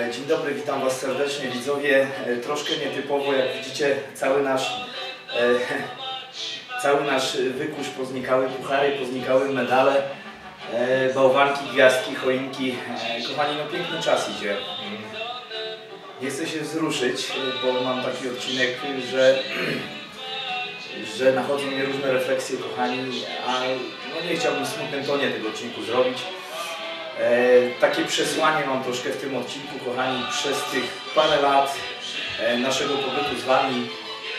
Dzień dobry, witam Was serdecznie widzowie. Troszkę nietypowo, jak widzicie, cały nasz wykurz, poznikały puchary, poznikały medale, bałwanki, gwiazdki, choinki. Kochani, no piękny czas idzie. Nie chcę się wzruszyć, bo mam taki odcinek, że nachodzą mnie różne refleksje, kochani, a no nie chciałbym w smutnym tonie tego odcinku zrobić. Takie przesłanie mam troszkę w tym odcinku, kochani, przez tych parę lat naszego pobytu z Wami,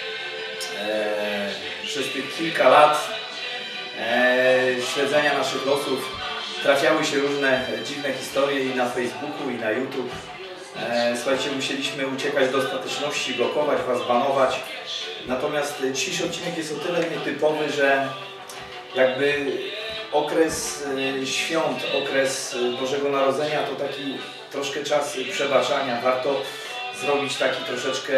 przez tych kilka lat śledzenia naszych losów trafiały się różne dziwne historie i na Facebooku, i na YouTube. Słuchajcie, musieliśmy uciekać do ostateczności, blokować Was, banować. Natomiast dzisiejszy odcinek jest o tyle nietypowy, że jakby okres świąt, okres Bożego Narodzenia to taki troszkę czas przebaczania. Warto zrobić taki troszeczkę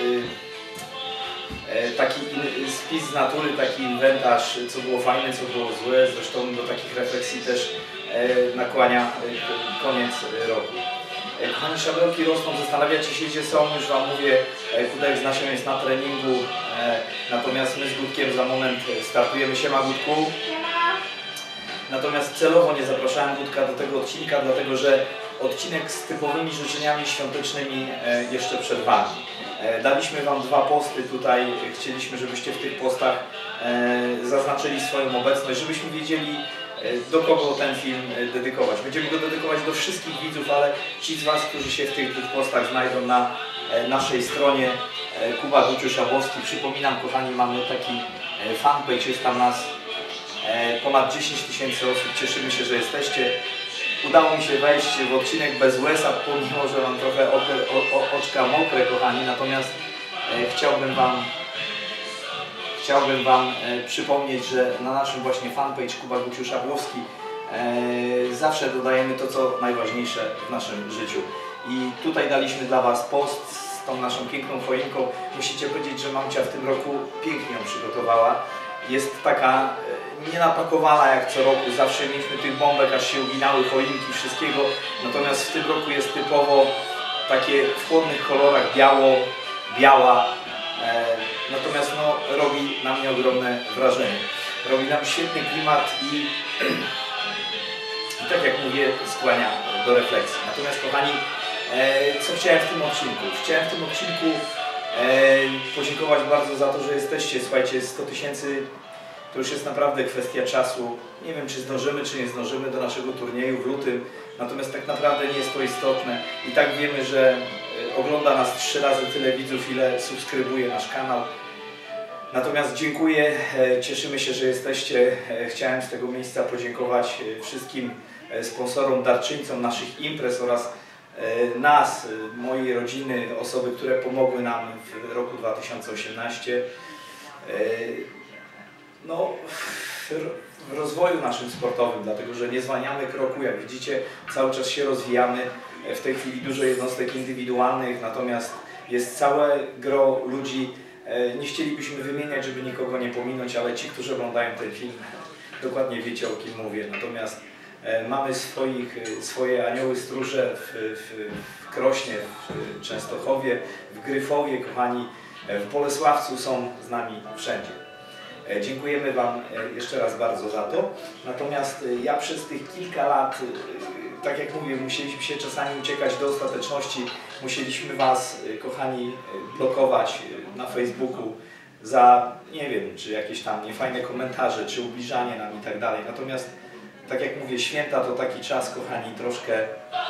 taki spis z natury, taki inwentarz, co było fajne, co było złe. Zresztą do takich refleksji też nakłania koniec roku. Kochani, szabelki rosną, zastanawiacie się, gdzie są, już Wam mówię, Kudek z Nasią jest na treningu, natomiast my z Gutkiem za moment startujemy. Siema, Gutku. Natomiast celowo nie zapraszałem Gutka do tego odcinka, dlatego że odcinek z typowymi życzeniami świątecznymi jeszcze przed Wami. Daliśmy Wam 2 posty tutaj, chcieliśmy, żebyście w tych postach zaznaczyli swoją obecność, żebyśmy wiedzieli, do kogo ten film dedykować. Będziemy go dedykować do wszystkich widzów, ale ci z Was, którzy się w tych 2 postach znajdą na naszej stronie Kuba Guciu Szabłowski. Przypominam, kochani, mamy taki fanpage, jest tam nas ponad 10 000 osób. Cieszymy się, że jesteście. Udało mi się wejść w odcinek bez łeza, pomimo że mam trochę oczka mokre, kochani. Natomiast chciałbym Wam przypomnieć, że na naszym właśnie fanpage Kuba Guciu Szabłowski zawsze dodajemy to, co najważniejsze w naszym życiu. I tutaj daliśmy dla Was post z tą naszą piękną choinką. Musicie powiedzieć, że mamusia w tym roku pięknie ją przygotowała. Jest taka nienapakowana jak co roku. Zawsze mieliśmy tych bombek, aż się uginały, choinki, wszystkiego. Natomiast w tym roku jest typowo takie w chłodnych kolorach, biała. Natomiast no, robi na mnie ogromne wrażenie. Robi nam świetny klimat i tak jak mówię, skłania do refleksji. Natomiast kochani, co chciałem w tym odcinku? Chciałem w tym odcinku podziękować bardzo za to, że jesteście. Słuchajcie, 100 000 to już jest naprawdę kwestia czasu. Nie wiem, czy zdążymy, czy nie zdążymy do naszego turnieju w lutym. Natomiast tak naprawdę nie jest to istotne. I tak wiemy, że ogląda nas 3 razy tyle widzów, ile subskrybuje nasz kanał. Natomiast dziękuję, cieszymy się, że jesteście. Chciałem z tego miejsca podziękować wszystkim sponsorom, darczyńcom naszych imprez oraz nas, mojej rodziny, osoby, które pomogły nam w roku 2018 no, w rozwoju naszym sportowym, dlatego że nie zwalniamy kroku, jak widzicie, cały czas się rozwijamy. W tej chwili dużo jednostek indywidualnych, natomiast jest całe gro ludzi. Nie chcielibyśmy wymieniać, żeby nikogo nie pominąć, ale ci, którzy oglądają ten film, dokładnie wiecie, o kim mówię. Natomiast mamy swoje anioły stróże w Krośnie, w Częstochowie, w Gryfowie, kochani, w Bolesławcu, są z nami wszędzie. Dziękujemy Wam jeszcze raz bardzo za to. Natomiast ja przez tych kilka lat, tak jak mówię, musieliśmy się czasami uciekać do ostateczności. Musieliśmy Was, kochani, blokować na Facebooku za, nie wiem, czy jakieś tam niefajne komentarze, czy ubliżanie nam i tak dalej. Natomiast, tak jak mówię, święta to taki czas, kochani, troszkę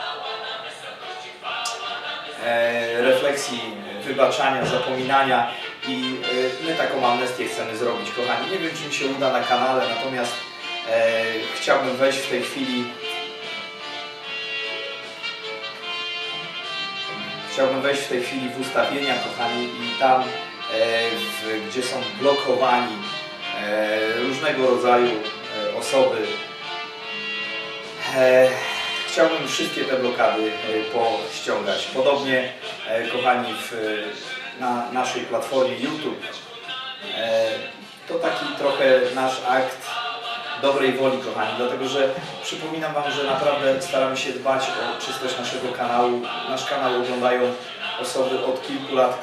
refleksji, wybaczania, zapominania i my taką amnestię chcemy zrobić, kochani. Nie wiem, czy mi się uda na kanale, natomiast chciałbym wejść w tej chwili w ustawienia, kochani, i tam, gdzie są blokowani różnego rodzaju osoby, chciałbym wszystkie te blokady pościągać. Podobnie, kochani, na naszej platformie YouTube. To taki trochę nasz akt dobrej woli, kochani, dlatego że przypominam Wam, że naprawdę staramy się dbać o czystość naszego kanału. Nasz kanał oglądają osoby od kilku lat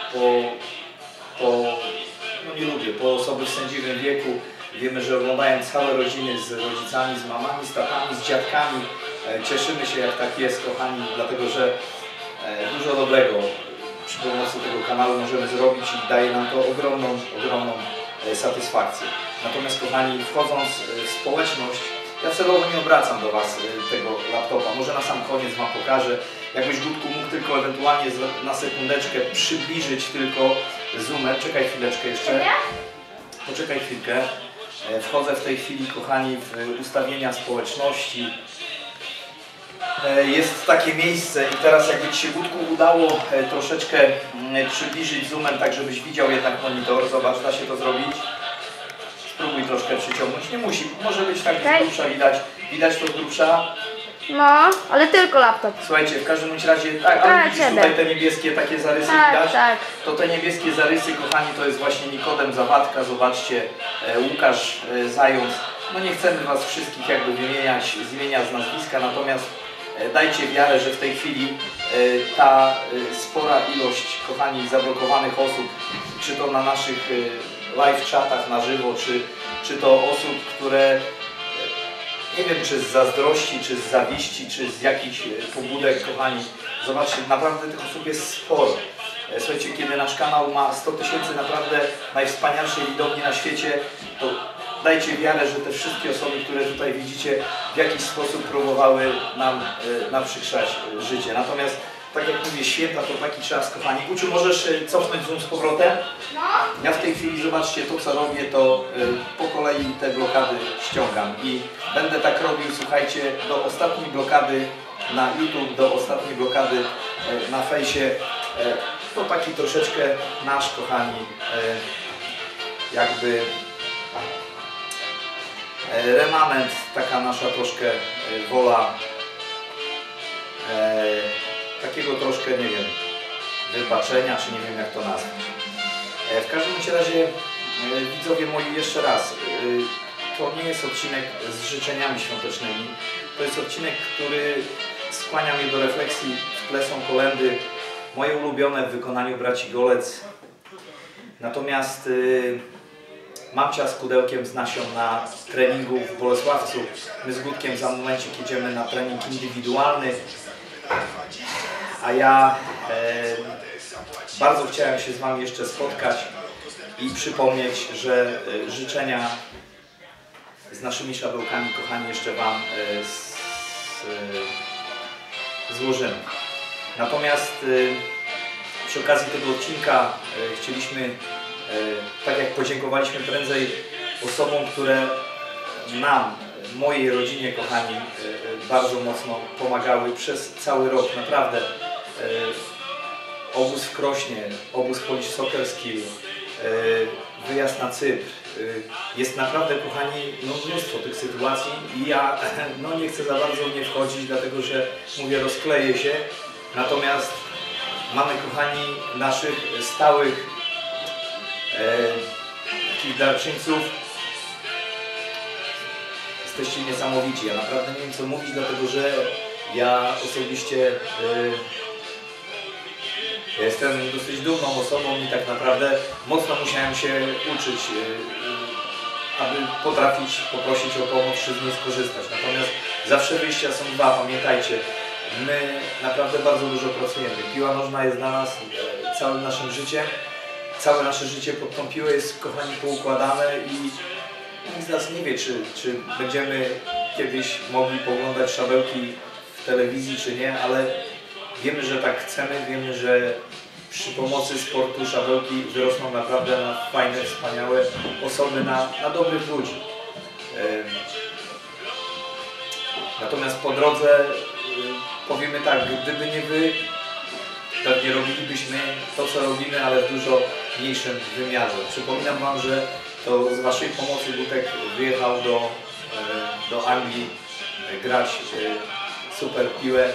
no nie lubię, po osoby w sędziwym wieku. Wiemy, że oglądają całe rodziny z rodzicami, z mamami, z tatami, z dziadkami. Cieszymy się, jak tak jest, kochani, dlatego że dużo dobrego przy pomocy tego kanału możemy zrobić i daje nam to ogromną satysfakcję. Natomiast, kochani, wchodząc w społeczność, ja celowo nie obracam do Was tego laptopa. Może na sam koniec Wam pokażę. Jakbyś, Gutku, mógł tylko ewentualnie na sekundeczkę przybliżyć tylko zoomem. Czekaj chwileczkę jeszcze. Poczekaj chwilkę. Wchodzę w tej chwili, kochani, w ustawienia społeczności. Jest takie miejsce i teraz jakby Ci się, Gutku, udało troszeczkę przybliżyć zoomem, tak żebyś widział jednak monitor. Zobacz, da się to zrobić. Spróbuj troszkę przyciągnąć. Nie musi, może być tak z grubsza widać. Widać to z grubsza? No, ale tylko laptop. Słuchajcie, w każdym razie, tak, ale widzisz tutaj te niebieskie takie zarysy widać? Tak. To te niebieskie zarysy, kochani, to jest właśnie Nikodem Zawadka, zobaczcie, Łukasz Zając. No nie chcemy Was wszystkich jakby zmieniać z nazwiska, natomiast dajcie wiarę, że w tej chwili ta spora ilość, kochani, zablokowanych osób, czy to na naszych live chatach na żywo, czy to osób, które nie wiem, czy z zazdrości, czy z zawiści, czy z jakichś pobudek, kochani, zobaczcie, naprawdę tych osób jest sporo. Słuchajcie, kiedy nasz kanał ma 100 000 naprawdę najwspanialszej widowni na świecie, to dajcie wiarę, że te wszystkie osoby, które tutaj widzicie, w jakiś sposób próbowały nam naprzykrzać życie. Natomiast, tak jak mówię, święta to taki czas, kochani. Uciu, możesz cofnąć zoom z powrotem? No. Ja w tej chwili, zobaczcie, to co robię, to po kolei te blokady ściągam i będę tak robił, słuchajcie, do ostatniej blokady na YouTube, do ostatniej blokady na fejsie. To taki troszeczkę nasz, kochani, jakby remanent, taka nasza troszkę wola, takiego troszkę, nie wiem, wybaczenia, czy nie wiem jak to nazwać. W każdym razie, widzowie moi, jeszcze raz, to nie jest odcinek z życzeniami świątecznymi, to jest odcinek, który skłania mnie do refleksji. W tle są kolędy, moje ulubione w wykonaniu braci Golec. Natomiast mamcia z pudełkiem z nasion na treningu w Bolesławcu. My z Gutkiem za momencik jedziemy na trening indywidualny. A ja bardzo chciałem się z Wami jeszcze spotkać i przypomnieć, że życzenia z naszymi szabełkami, kochani, jeszcze Wam złożymy. Natomiast przy okazji tego odcinka chcieliśmy, tak jak podziękowaliśmy prędzej osobom, które nam, mojej rodzinie, kochani, bardzo mocno pomagały przez cały rok, naprawdę. Obóz w Krośnie, obóz Polish Soccer Skill, wyjazd na Cypr. Jest naprawdę, kochani, no mnóstwo tych sytuacji i ja no nie chcę za bardzo w nie wchodzić, dlatego że, mówię, rozkleję się. Natomiast mamy, kochani, naszych stałych takich darczyńców. Jesteście niesamowici. Ja naprawdę nie wiem, co mówić, dlatego że ja osobiście jestem dosyć dumną osobą i tak naprawdę mocno musiałem się uczyć, aby potrafić poprosić o pomoc czy z niej skorzystać. Natomiast zawsze wyjścia są dwa, pamiętajcie. My naprawdę bardzo dużo pracujemy. Piła nożna jest dla nas całym naszym życiem. Całe nasze życie pod tą piłę jest, kochani, poukładane i nikt z nas nie wie, czy będziemy kiedyś mogli poglądać szabełki w telewizji, czy nie, ale wiemy, że tak chcemy, wiemy, że przy pomocy sportu szabełki wyrosną naprawdę na fajne, wspaniałe osoby, na dobrych ludzi. Natomiast po drodze powiemy tak, gdyby nie Wy, pewnie robilibyśmy to, co robimy, ale w dużo mniejszym wymiarze. Przypominam Wam, że to z Waszej pomocy Gutek wyjechał do Anglii grać super piłę.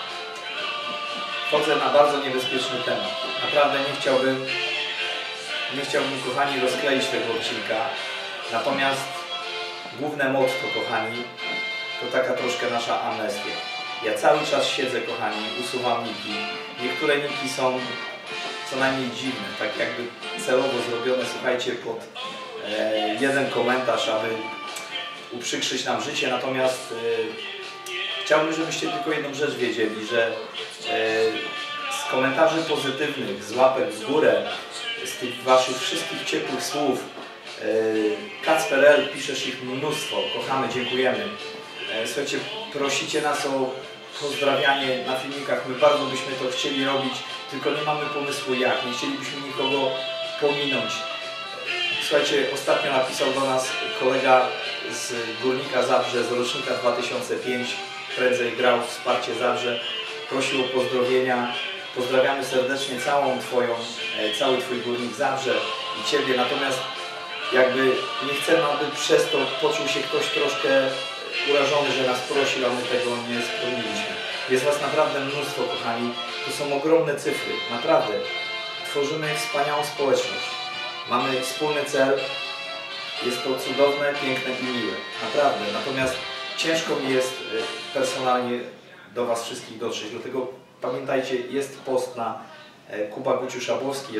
Wchodzę na bardzo niebezpieczny temat. Naprawdę nie chciałbym, nie chciałbym, kochani, rozkleić tego odcinka. Natomiast główne motto, kochani, to taka troszkę nasza amnestia. Ja cały czas siedzę, kochani, usuwam niki. Niektóre niki są co najmniej dziwne, tak jakby celowo zrobione, słuchajcie, pod jeden komentarz, aby uprzykrzyć nam życie. Natomiast chciałbym, żebyście tylko jedną rzecz wiedzieli, że z komentarzy pozytywnych, z łapek w górę, z tych waszych wszystkich ciepłych słów, Kacper, piszesz ich mnóstwo, kochamy, dziękujemy. Słuchajcie, prosicie nas o pozdrawianie na filmikach, my bardzo byśmy to chcieli robić, tylko nie mamy pomysłu jak, nie chcielibyśmy nikogo pominąć. Słuchajcie, ostatnio napisał do nas kolega z Górnika Zabrze, z rocznika 2005, prędzej grał w Wsparcie Zabrze, prosił o pozdrowienia. Pozdrawiamy serdecznie cały Twój Górnik Zabrze i Ciebie, natomiast jakby nie chcemy, aby przez to poczuł się ktoś troszkę urażony, że nas prosił, a my tego nie spełniliśmy. Jest Was naprawdę mnóstwo, kochani, to są ogromne cyfry, naprawdę. Tworzymy wspaniałą społeczność, mamy wspólny cel, jest to cudowne, piękne i miłe, naprawdę. Natomiast ciężko mi jest personalnie do Was wszystkich dotrzeć, dlatego pamiętajcie, jest post na Kuba Guciu Szabłowski,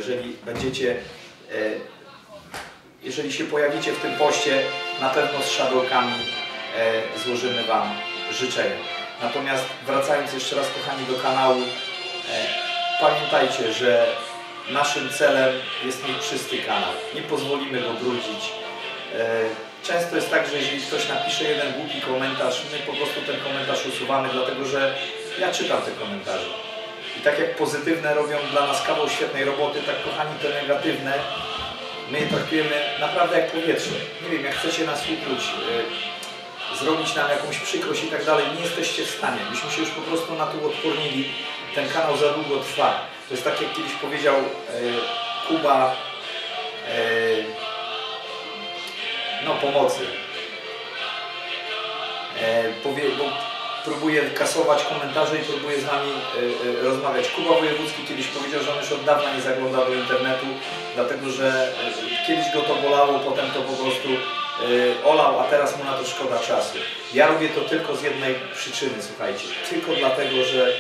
jeżeli się pojawicie w tym poście, na pewno z szabelkami złożymy Wam życzenia. Natomiast wracając jeszcze raz, kochani, do kanału, pamiętajcie, że naszym celem jest mieć czysty kanał. Nie pozwolimy go brudzić. Często jest tak, że jeżeli ktoś napisze jeden głupi komentarz, my po prostu ten komentarz usuwamy, dlatego że ja czytam te komentarze. I tak jak pozytywne robią dla nas kawał świetnej roboty, tak, kochani, te negatywne my je traktujemy naprawdę jak powietrze. Nie wiem, jak chcecie nas ukłuć, zrobić nam jakąś przykrość i tak dalej, nie jesteście w stanie. Byśmy się już po prostu na to odpornili. Ten kanał za długo trwa. To jest tak, jak kiedyś powiedział Kuba, no pomocy. Bo próbuje kasować komentarze i próbuje z nami rozmawiać. Kuba Wojewódzki kiedyś powiedział, że on już od dawna nie zagląda do internetu, dlatego że kiedyś go to bolało, potem to po prostu olał, a teraz mu na to szkoda czasu. Ja robię to tylko z jednej przyczyny, słuchajcie. Tylko dlatego, że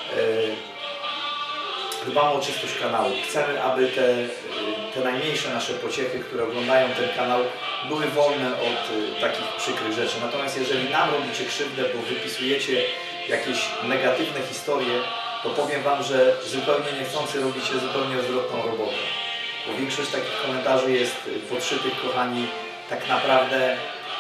dbamy o czystość kanału. Chcemy, aby te najmniejsze nasze pociechy, które oglądają ten kanał, były wolne od takich przykrych rzeczy. Natomiast jeżeli nam robicie krzywdę, bo wypisujecie jakieś negatywne historie, to powiem Wam, że zupełnie niechcący robicie zupełnie odwrotną robotę. Bo większość takich komentarzy jest podszytych, kochani, tak naprawdę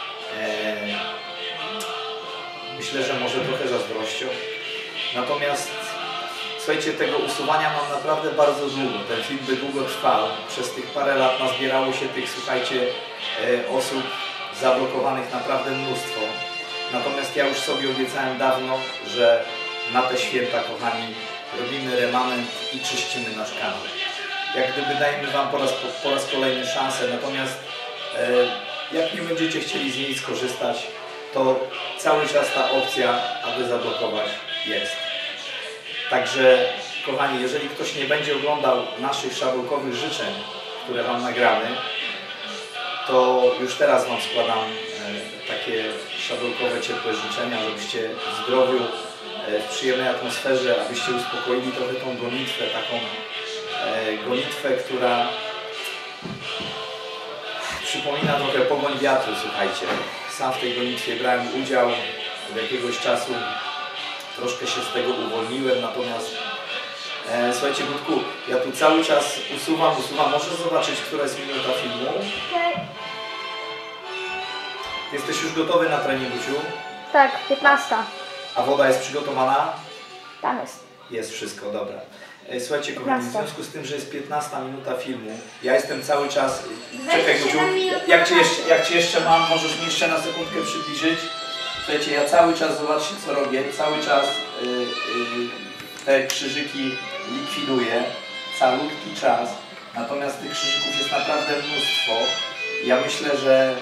myślę, że może trochę zazdrością. Natomiast słuchajcie, tego usuwania mam naprawdę bardzo długo. Ten film by długo trwał. Przez tych parę lat nazbierało się tych, słuchajcie, osób zablokowanych naprawdę mnóstwo. Natomiast ja już sobie obiecałem dawno, że na te święta, kochani, robimy remanent i czyścimy nasz kanał. Jak gdyby dajemy Wam po raz kolejny szansę. Natomiast jak nie będziecie chcieli z niej skorzystać, to cały czas ta opcja, aby zablokować, jest. Także, kochani, jeżeli ktoś nie będzie oglądał naszych szabelkowych życzeń, które Wam nagramy, to już teraz Wam składam takie szabelkowe, ciepłe życzenia, żebyście w zdrowiu, w przyjemnej atmosferze, abyście uspokoili trochę tą gonitwę, taką gonitwę, która przypomina trochę pogoń wiatru, słuchajcie. Sam w tej gonitwie brałem udział od jakiegoś czasu. Troszkę się z tego uwolniłem, natomiast słuchajcie, Gutku, ja tu cały czas usuwam. Możesz zobaczyć, która jest minuta filmu? Jesteś już gotowy na trening, Guciu? Tak, 15. A woda jest przygotowana? Tam jest. Jest wszystko, dobra. Słuchajcie, kochani, w związku z tym, że jest 15 minuta filmu, ja jestem cały czas... Czekaj, Guciu, jak Cię jeszcze mam, możesz mi jeszcze na sekundkę przybliżyć? Słuchajcie, ja cały czas, zobaczcie co robię, cały czas te krzyżyki likwiduję, calutki czas, natomiast tych krzyżyków jest naprawdę mnóstwo. Ja myślę, że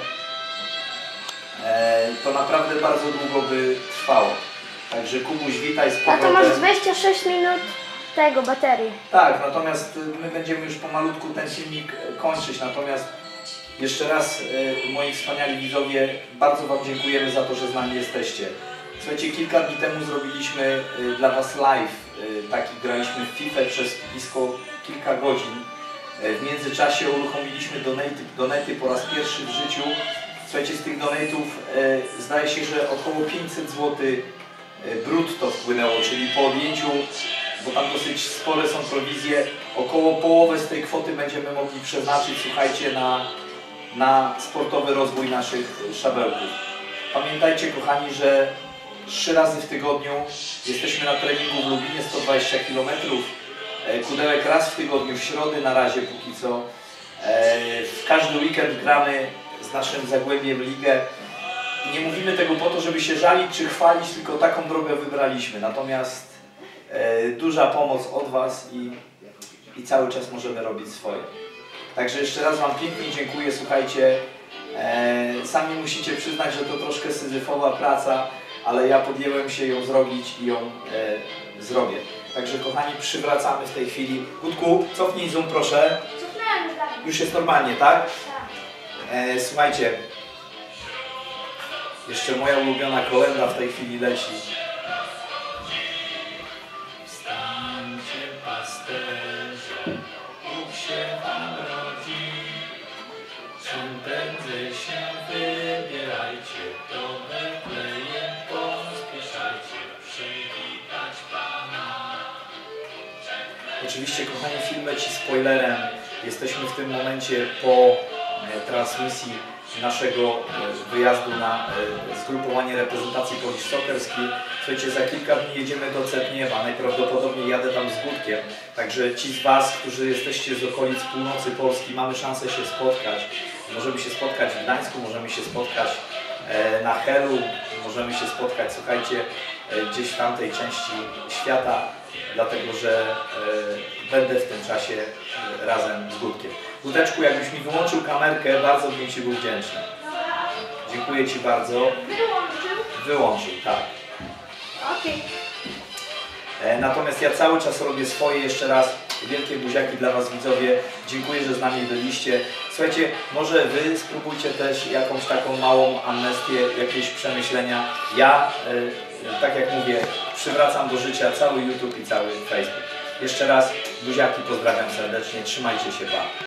to naprawdę bardzo długo by trwało. Także Kubuś, witaj z powrotem. A to masz 26 minut Tego, baterii. Tak, natomiast my będziemy już pomalutku ten filmik kończyć, natomiast jeszcze raz moi wspaniali widzowie, bardzo Wam dziękujemy za to, że z nami jesteście. Słuchajcie, kilka dni temu zrobiliśmy dla Was live, graliśmy w FIFA przez blisko kilka godzin. W międzyczasie uruchomiliśmy donaty po raz pierwszy w życiu. Słuchajcie, z tych donatów zdaje się, że około 500 zł brutto wpłynęło, czyli po odjęciu, bo tam dosyć spore są prowizje, około połowę z tej kwoty będziemy mogli przeznaczyć, słuchajcie, na sportowy rozwój naszych szabelków. Pamiętajcie, kochani, że 3 razy w tygodniu jesteśmy na treningu w Lubinie, 120 km. Kudełek raz w tygodniu, w środę na razie póki co. W każdy weekend gramy z naszym Zagłębiem ligę. Nie mówimy tego po to, żeby się żalić czy chwalić, tylko taką drogę wybraliśmy. Natomiast duża pomoc od Was i cały czas możemy robić swoje. Także jeszcze raz Wam pięknie dziękuję. Słuchajcie, sami musicie przyznać, że to troszkę syzyfowa praca, ale ja podjęłem się ją zrobić i ją zrobię. Także kochani, przywracamy w tej chwili. Gutku, cofnij zoom proszę. Już jest normalnie, tak? Tak. Słuchajcie, jeszcze moja ulubiona kolenda w tej chwili leci. Wstańcie, pasterze, Bóg się wam rodzi. Czym prędzej się wybierajcie, do Betlejem pospieszajcie, przywitać Pana. Oczywiście, kochani, film leci spoilerem. Jesteśmy w tym momencie po transmisji naszego wyjazdu na zgrupowanie reprezentacji Polish Soccerskiej. Słuchajcie, za kilka dni jedziemy do Cetniewa, najprawdopodobniej jadę tam z Gutkiem. Także ci z Was, którzy jesteście z okolic północy Polski, mamy szansę się spotkać. Możemy się spotkać w Gdańsku, możemy się spotkać na Helu, możemy się spotkać, słuchajcie, gdzieś w tamtej części świata, dlatego że będę w tym czasie razem z Gutkiem. Guteczku, jakbyś mi wyłączył kamerkę, bardzo bym Ci był wdzięczny. Dziękuję Ci bardzo. Wyłączył? Wyłączył, tak. Okej. Natomiast ja cały czas robię swoje. Jeszcze raz wielkie buziaki dla Was, widzowie. Dziękuję, że z nami byliście. Słuchajcie, może Wy spróbujcie też jakąś taką małą amnestię, jakieś przemyślenia. Ja, tak jak mówię, przywracam do życia cały YouTube i cały Facebook. Jeszcze raz buziaki, pozdrawiam serdecznie. Trzymajcie się, pa.